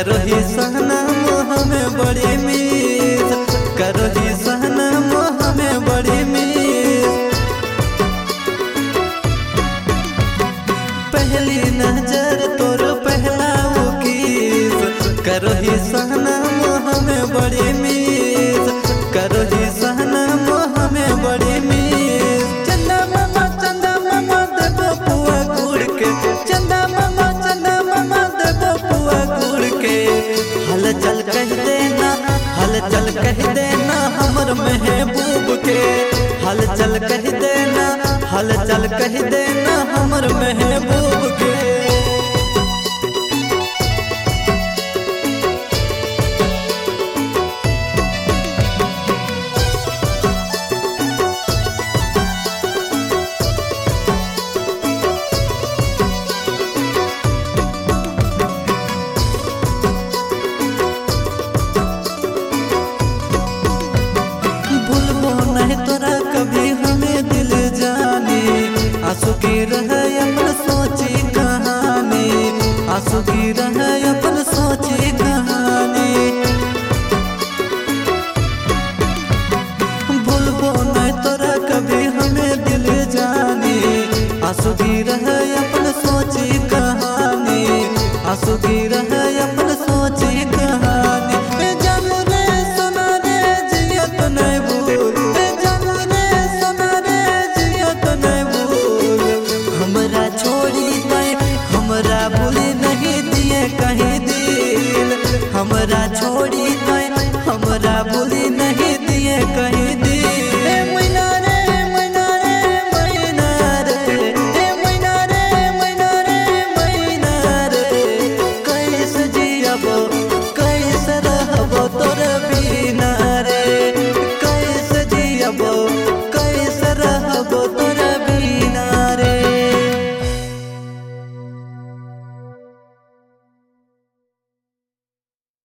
करो ही सहना हमें बड़ी मीत, करो ही सहना हमें बड़ी मीत। पहली नजर तोर पहला वो किस, करो ही सहना हमें बड़ी मीत, करो ही सहना हमें बड़ी मीत। चंदा मामा देबो पुआ गुड़ के, चंदा मामा देबो पुआ गुड़ के। हल चल कह देना, हल चल कह देना हमर महबूब के, हल चल कह देना, हल चल कह देना हमर महबूब के। नहीं तोरा कभी हमें दिल जाने, आंसू की रहे अपन सोची कहानी, आंसू की रहे अपन सोची कहानी। भूलबो नहीं तोरा कभी हमें दिल जाने, आंसू की रहे अपन सोची कहानी, आंसू की रहे अपन सोची कहानी। जानू रे सोना रे जियत नहीं भूल, हमरा भूल नहीं दिए कहीं दिल, हमरा छोड़ी